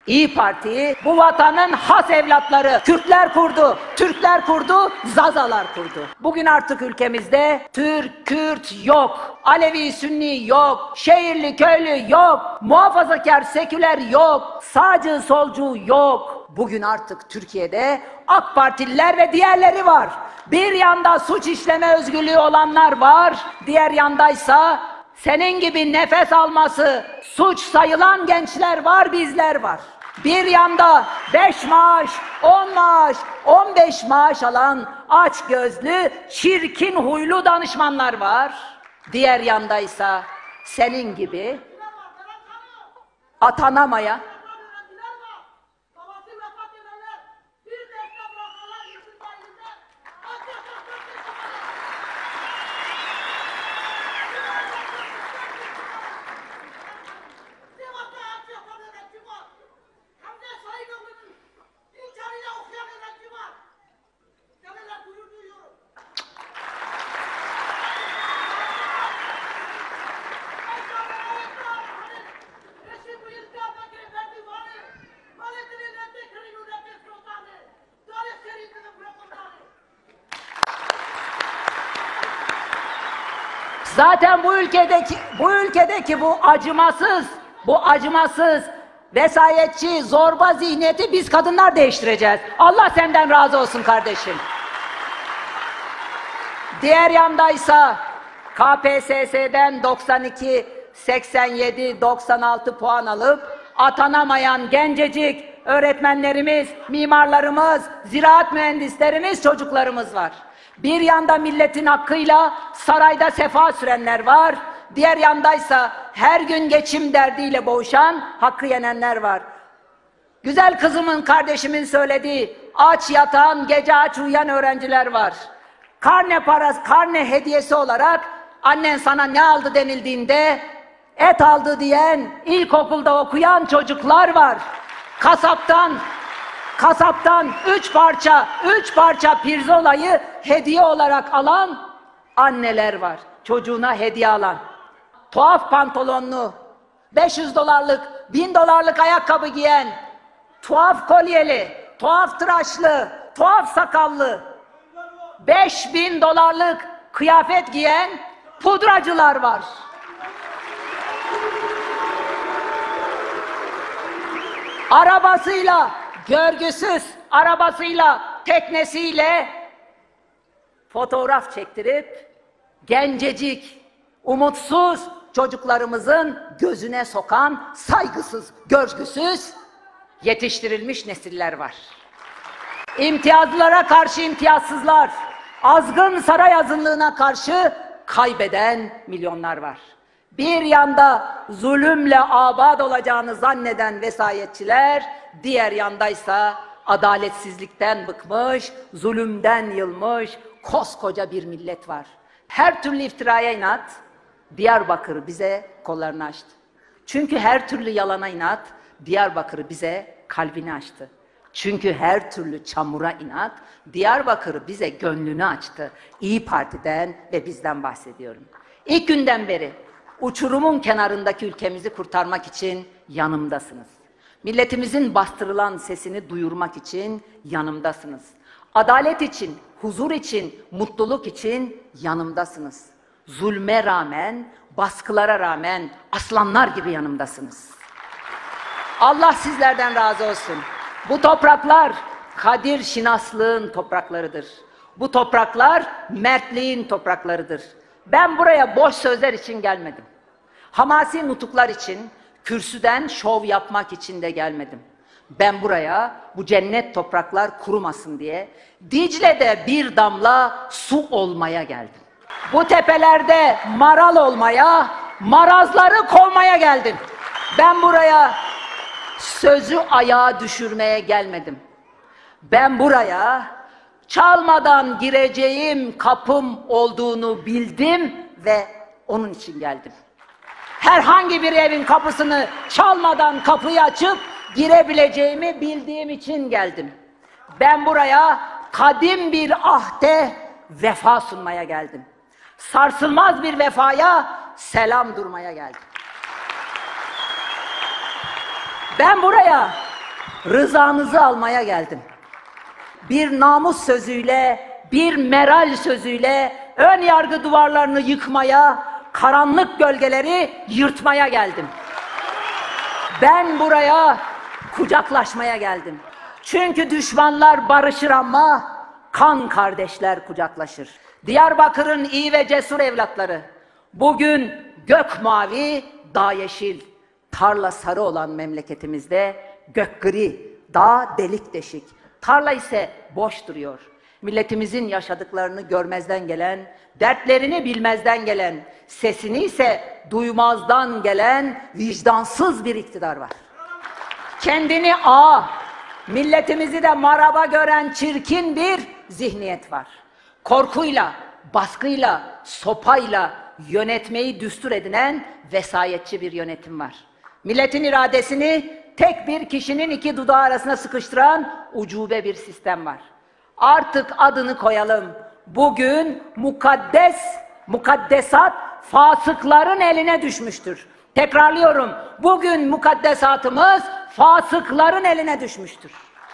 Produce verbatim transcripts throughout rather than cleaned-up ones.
İyi Parti'yi bu vatanın has evlatları Kürtler kurdu, Türkler kurdu, Zazalar kurdu. Bugün artık ülkemizde Türk, Kürt yok, Alevi, Sünni yok, şehirli, köylü yok, muhafazakar, seküler yok, sağcı, solcu yok. Bugün artık Türkiye'de AK Partililer ve diğerleri var. Bir yanda suç işleme özgürlüğü olanlar var, diğer yandaysa senin gibi nefes alması suç sayılan gençler var, bizler var. Bir yanda beş maaş, on maaş, on beş maaş alan açgözlü, çirkin huylu danışmanlar var. Diğer yandaysa senin gibi atanamaya, zaten bu ülkedeki bu ülkedeki bu acımasız, bu acımasız, vesayetçi, zorba zihniyeti biz kadınlar değiştireceğiz. Allah senden razı olsun kardeşim. Diğer yandaysa K P S S'den doksan iki, seksen yedi, doksan altı puan alıp atanamayan gencecik öğretmenlerimiz, mimarlarımız, ziraat mühendislerimiz, çocuklarımız var. Bir yanda milletin hakkıyla sarayda sefa sürenler var, diğer yandaysa her gün geçim derdiyle boğuşan, hakkı yenenler var. Güzel kızımın, kardeşimin söylediği, aç yatan, gece aç uyuyan öğrenciler var. Karne parası, karne hediyesi olarak annen sana ne aldı denildiğinde et aldı diyen, ilkokulda okuyan çocuklar var. Kasaptan Kasaptan üç parça, üç parça pirzolayı hediye olarak alan anneler var. Çocuğuna hediye alan. Tuhaf pantolonlu, beş yüz dolarlık, bin dolarlık ayakkabı giyen, tuhaf kolyeli, tuhaf tıraşlı, tuhaf sakallı, beş bin dolarlık kıyafet giyen pudracılar var. Arabasıyla, görgüsüz arabasıyla, teknesiyle fotoğraf çektirip gencecik, umutsuz çocuklarımızın gözüne sokan saygısız, görgüsüz yetiştirilmiş nesiller var. İmtiyazlılara karşı imtiyazsızlar, azgın saray azınlığına karşı kaybeden milyonlar var. Bir yanda zulümle abad olacağını zanneden vesayetçiler, diğer yandaysa adaletsizlikten bıkmış, zulümden yılmış koskoca bir millet var. Her türlü iftiraya inat, Diyarbakır bize kollarını açtı. Çünkü her türlü yalana inat, Diyarbakır bize kalbini açtı. Çünkü her türlü çamura inat, Diyarbakır bize gönlünü açtı. İyi Parti'den ve bizden bahsediyorum. İlk günden beri uçurumun kenarındaki ülkemizi kurtarmak için yanımdasınız. Milletimizin bastırılan sesini duyurmak için yanımdasınız. Adalet için, huzur için, mutluluk için yanımdasınız. Zulme rağmen, baskılara rağmen aslanlar gibi yanımdasınız. Allah sizlerden razı olsun. Bu topraklar kadir şinaslığın topraklarıdır. Bu topraklar mertliğin topraklarıdır. Ben buraya boş sözler için gelmedim. Hamasi nutuklar için, kürsüden şov yapmak için de gelmedim. Ben buraya bu cennet topraklar kurumasın diye Dicle'de bir damla su olmaya geldim. Bu tepelerde maral olmaya, marazları kovmaya geldim. Ben buraya sözü ayağa düşürmeye gelmedim. Ben buraya çalmadan gireceğim kapım olduğunu bildim ve onun için geldim. Herhangi bir evin kapısını çalmadan kapıyı açıp girebileceğimi bildiğim için geldim. Ben buraya kadim bir ahde vefa sunmaya geldim. Sarsılmaz bir vefaya selam durmaya geldim. Ben buraya rızanızı almaya geldim. Bir namus sözüyle, bir meral sözüyle ön yargı duvarlarını yıkmaya, karanlık gölgeleri yırtmaya geldim. Ben buraya kucaklaşmaya geldim. Çünkü düşmanlar barışır ama kan kardeşler kucaklaşır. Diyarbakır'ın iyi ve cesur evlatları bugün gök mavi, dağ yeşil, tarla sarı olan memleketimizde gök gri, dağ delik deşik, tarla ise boş duruyor. Milletimizin yaşadıklarını görmezden gelen, dertlerini bilmezden gelen, sesini ise duymazdan gelen vicdansız bir iktidar var. Kendini ağa, milletimizi de maraba gören çirkin bir zihniyet var. Korkuyla, baskıyla, sopayla yönetmeyi düstur edinen vesayetçi bir yönetim var. Milletin iradesini tek bir kişinin iki dudağı arasına sıkıştıran ucube bir sistem var. Artık adını koyalım. Bugün mukaddes, mukaddesat fasıkların eline düşmüştür. Tekrarlıyorum. Bugün mukaddesatımız fasıkların eline düşmüştür.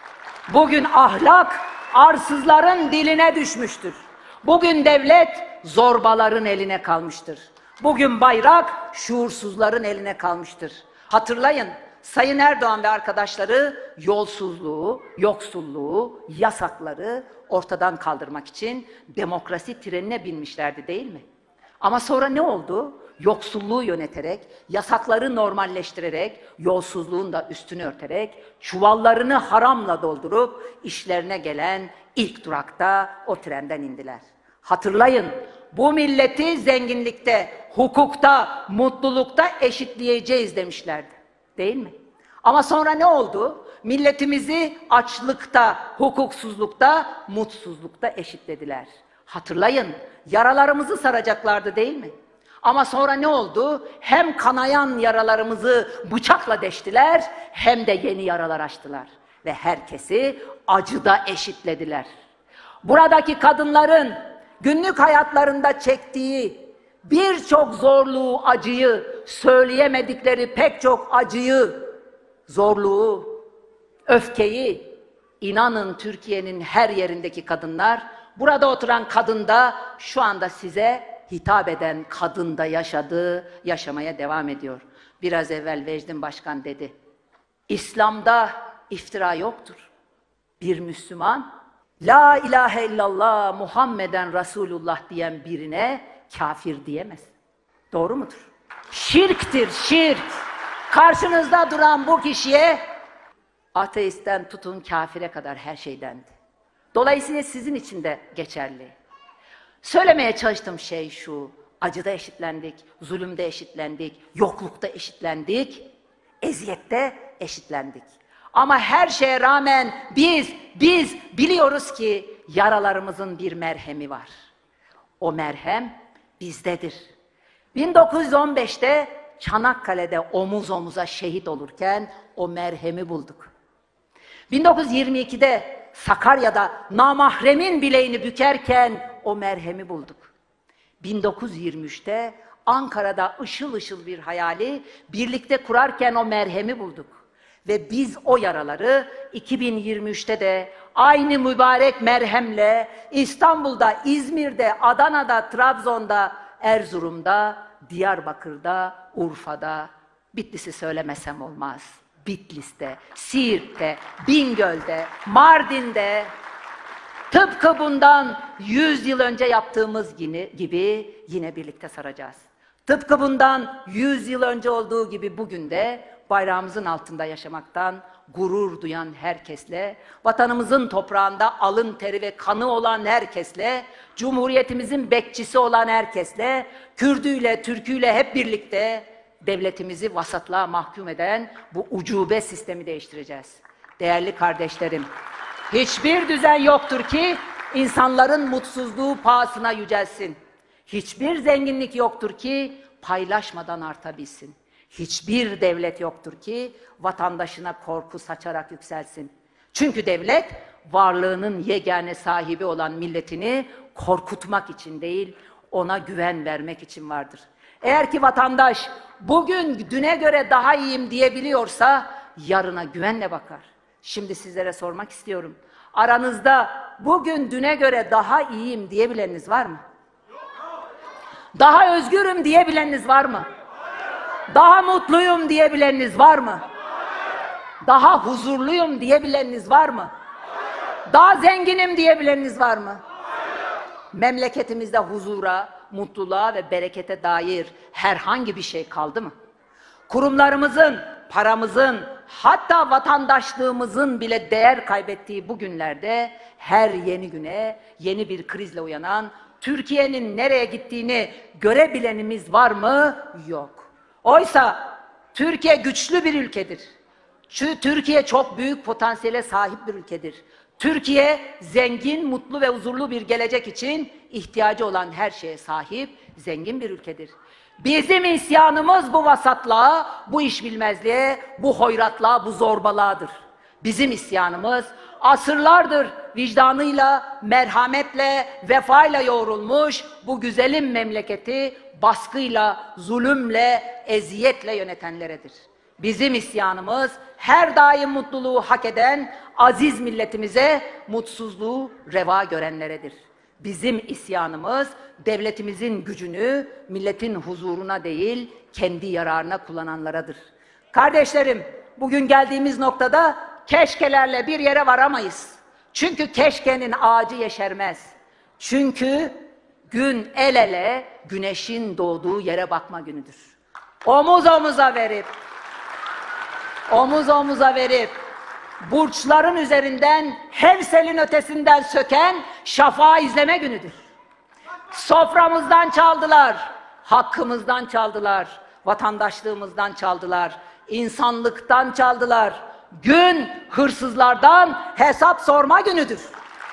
Bugün ahlak arsızların diline düşmüştür. Bugün devlet zorbaların eline kalmıştır. Bugün bayrak şuursuzların eline kalmıştır. Hatırlayın, Sayın Erdoğan ve arkadaşları yolsuzluğu, yoksulluğu, yasakları ortadan kaldırmak için demokrasi trenine binmişlerdi değil mi? Ama sonra ne oldu? Yoksulluğu yöneterek, yasakları normalleştirerek, yolsuzluğun da üstünü örterek, çuvallarını haramla doldurup işlerine gelen ilk durakta o trenden indiler. Hatırlayın, bu milleti zenginlikte, hukukta, mutlulukta eşitleyeceğiz demişlerdi. Değil mi? Ama sonra ne oldu? Milletimizi açlıkta, hukuksuzlukta, mutsuzlukta eşitlediler. Hatırlayın, yaralarımızı saracaklardı değil mi? Ama sonra ne oldu? Hem kanayan yaralarımızı bıçakla deştiler, hem de yeni yaralar açtılar. Ve herkesi acıda eşitlediler. Buradaki kadınların günlük hayatlarında çektiği birçok zorluğu, acıyı, söyleyemedikleri pek çok acıyı, zorluğu, öfkeyi, inanın Türkiye'nin her yerindeki kadınlar, burada oturan kadın da şu anda size hitap eden kadın da yaşadığı, yaşamaya devam ediyor. Biraz evvel Vecdin Başkan dedi, İslam'da iftira yoktur. Bir Müslüman, La ilahe illallah Muhammeden Resulullah diyen birine kafir diyemez. Doğru mudur? Şirktir, şirk. Karşınızda duran bu kişiye ateistten tutun kafire kadar her şey dendi. Dolayısıyla sizin için de geçerli. Söylemeye çalıştığım şey şu, acıda eşitlendik, zulümde eşitlendik, yoklukta eşitlendik, eziyette eşitlendik. Ama her şeye rağmen biz, biz biliyoruz ki yaralarımızın bir merhemi var. O merhem bizdedir. bin dokuz yüz on beşte Çanakkale'de omuz omuza şehit olurken o merhemi bulduk. bin dokuz yüz yirmi ikide Sakarya'da namahremin bileğini bükerken o merhemi bulduk. bin dokuz yüz yirmi üçte Ankara'da ışıl ışıl bir hayali birlikte kurarken o merhemi bulduk. Ve biz o yaraları iki bin yirmi üçte de aynı mübarek merhemle İstanbul'da, İzmir'de, Adana'da, Trabzon'da, Erzurum'da, Diyarbakır'da, Urfa'da, Bitlis'i söylemesem olmaz. Bitlis'te, Siirt'te, Bingöl'de, Mardin'de, tıpkı bundan yüz yıl önce yaptığımız gibi yine birlikte saracağız. Tıpkı bundan yüz yıl önce olduğu gibi bugün de bayrağımızın altında yaşamaktan gurur duyan herkesle, vatanımızın toprağında alın teri ve kanı olan herkesle, Cumhuriyetimizin bekçisi olan herkesle, Kürdüyle, Türküyle hep birlikte devletimizi vasatlığa mahkum eden bu ucube sistemi değiştireceğiz. Değerli kardeşlerim, hiçbir düzen yoktur ki insanların mutsuzluğu pahasına yücelsin. Hiçbir zenginlik yoktur ki paylaşmadan artabilsin. Hiçbir devlet yoktur ki vatandaşına korku saçarak yükselsin. Çünkü devlet varlığının yegane sahibi olan milletini korkutmak için değil, ona güven vermek için vardır. Eğer ki vatandaş bugün düne göre daha iyiyim diyebiliyorsa yarına güvenle bakar. Şimdi sizlere sormak istiyorum. Aranızda bugün düne göre daha iyiyim diyebileniniz var mı? Daha özgürüm diyebileniniz var mı? Daha mutluyum diyebileniniz var mı? Daha huzurluyum diyebileniniz var mı? Daha zenginim diyebileniniz var mı? Memleketimizde huzura, mutluluğa ve berekete dair herhangi bir şey kaldı mı? Kurumlarımızın, paramızın, hatta vatandaşlığımızın bile değer kaybettiği bu günlerde her yeni güne yeni bir krizle uyanan Türkiye'nin nereye gittiğini görebilenimiz var mı? Yok. Oysa Türkiye güçlü bir ülkedir. Çünkü Türkiye çok büyük potansiyele sahip bir ülkedir. Türkiye zengin, mutlu ve huzurlu bir gelecek için ihtiyacı olan her şeye sahip, zengin bir ülkedir. Bizim isyanımız bu vasatlığa, bu işbilmezliğe, bu hoyratlığa, bu zorbalığadır. Bizim isyanımız asırlardır vicdanıyla, merhametle, vefayla yoğrulmuş bu güzelim memleketi baskıyla, zulümle, eziyetle yönetenleredir. Bizim isyanımız her daim mutluluğu hak eden aziz milletimize mutsuzluğu reva görenleredir. Bizim isyanımız devletimizin gücünü milletin huzuruna değil kendi yararına kullananlaradır. Kardeşlerim, bugün geldiğimiz noktada keşkelerle bir yere varamayız. Çünkü keşkenin ağacı yeşermez. Çünkü gün el ele güneşin doğduğu yere bakma günüdür. Omuz omuza verip omuz omuza verip burçların üzerinden Hevsel'in ötesinden söken şafağı izleme günüdür. Soframızdan çaldılar, hakkımızdan çaldılar, vatandaşlığımızdan çaldılar, insanlıktan çaldılar. Gün hırsızlardan hesap sorma günüdür.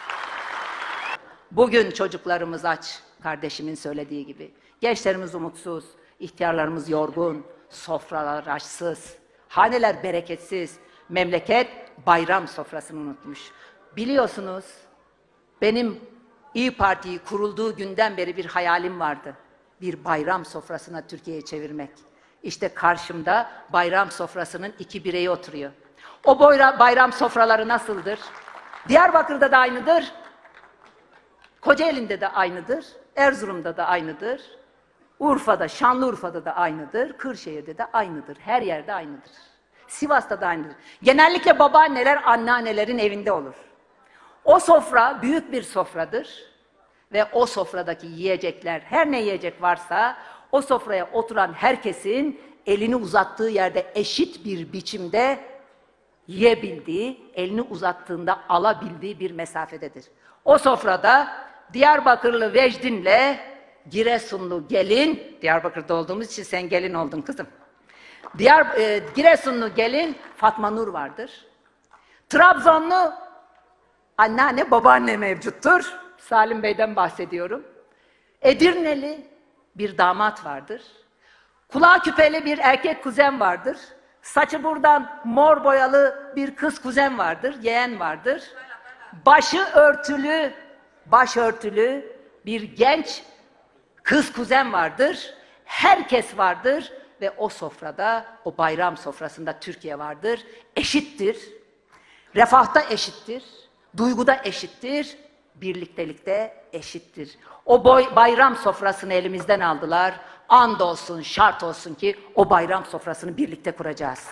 Bugün çocuklarımız aç, kardeşimin söylediği gibi. Gençlerimiz umutsuz, ihtiyarlarımız yorgun, sofralar açsız, haneler bereketsiz, memleket bayram sofrasını unutmuş. Biliyorsunuz, benim İYİ Parti'yi kurulduğu günden beri bir hayalim vardı. Bir bayram sofrasına Türkiye'yi çevirmek. İşte karşımda bayram sofrasının iki bireyi oturuyor. O bayram sofraları nasıldır? Diyarbakır'da da aynıdır, Kocaeli'nde de aynıdır, Erzurum'da da aynıdır, Urfa'da, Şanlıurfa'da da aynıdır, Kırşehir'de de aynıdır, her yerde aynıdır. Sivas'ta da aynıdır. Genellikle babaanneler, anneannelerin evinde olur. O sofra büyük bir sofradır ve o sofradaki yiyecekler, her ne yiyecek varsa o sofraya oturan herkesin elini uzattığı yerde eşit bir biçimde yiyebildiği, elini uzattığında alabildiği bir mesafededir. O sofrada Diyarbakırlı Vecdin'le Giresunlu gelin, Diyarbakır'da olduğumuz için sen gelin oldun kızım. Diyar, e, Giresunlu gelin Fatma Nur vardır. Trabzonlu anneanne, babaanne mevcuttur. Salim Bey'den bahsediyorum. Edirneli bir damat vardır. Kulağı küpeli bir erkek kuzen vardır. Saçı buradan mor boyalı bir kız kuzen vardır, yeğen vardır. Başı örtülü, başörtülü bir genç kız kuzen vardır. Herkes vardır ve o sofrada, o bayram sofrasında Türkiye vardır. Eşittir, refahta eşittir, duyguda eşittir, birliktelikte eşittir. O boy, bayram sofrasını elimizden aldılar. And olsun, şart olsun ki o bayram sofrasını birlikte kuracağız.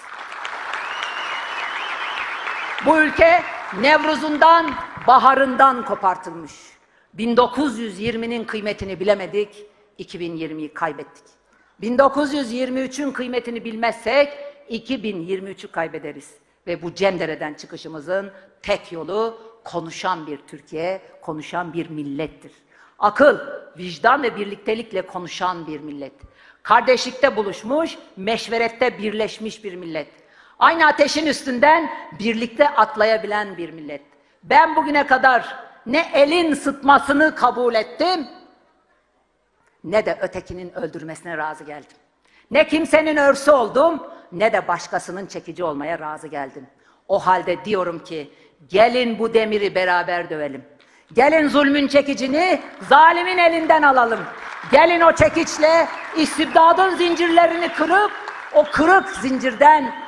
Bu ülke Nevruz'undan, baharından kopartılmış. bin dokuz yüz yirminin kıymetini bilemedik, iki bin yirmiyi kaybettik. bin dokuz yüz yirmi üçün kıymetini bilmezsek iki bin yirmi üçü kaybederiz. Ve bu cendereden çıkışımızın tek yolu konuşan bir Türkiye, konuşan bir millettir. Akıl, vicdan ve birliktelikle konuşan bir millet. Kardeşlikte buluşmuş, meşverette birleşmiş bir millet. Aynı ateşin üstünden birlikte atlayabilen bir millet. Ben bugüne kadar ne elin sıtmasını kabul ettim, ne de ötekinin öldürmesine razı geldim. Ne kimsenin örsü oldum, ne de başkasının çekici olmaya razı geldim. O halde diyorum ki, gelin bu demiri beraber dövelim. Gelin zulmün çekicini zalimin elinden alalım. Gelin o çekiçle istibdadın zincirlerini kırıp o kırık zincirden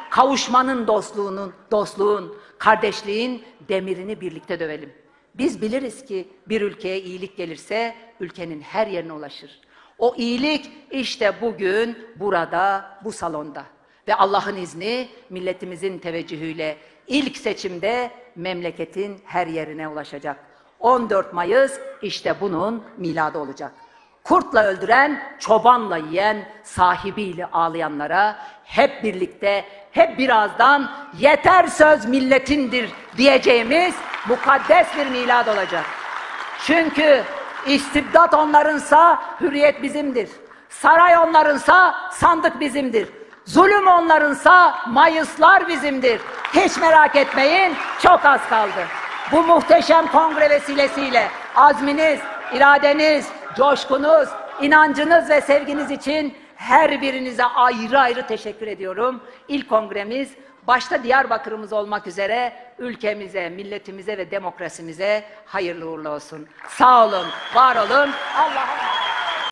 kavuşmanın dostluğunun, dostluğun, kardeşliğin demirini birlikte dövelim. Biz biliriz ki bir ülkeye iyilik gelirse ülkenin her yerine ulaşır. O iyilik işte bugün burada, bu salonda. Ve Allah'ın izni milletimizin teveccühüyle ilk seçimde memleketin her yerine ulaşacak. on dört Mayıs işte bunun miladı olacak. Kurtla öldüren, çobanla yiyen, sahibiyle ağlayanlara hep birlikte, hep birazdan yeter söz milletindir diyeceğimiz mukaddes bir milad olacak. Çünkü istibdat onlarınsa hürriyet bizimdir. Saray onlarınsa sandık bizimdir. Zulüm onlarınsa Mayıslar bizimdir. Hiç merak etmeyin, çok az kaldı. Bu muhteşem kongre vesilesiyle azminiz, iradeniz, coşkunuz, inancınız ve sevginiz için her birinize ayrı ayrı teşekkür ediyorum. İlk kongremiz başta Diyarbakır'ımız olmak üzere ülkemize, milletimize ve demokrasimize hayırlı uğurlu olsun. Sağ olun, var olun. Allah'a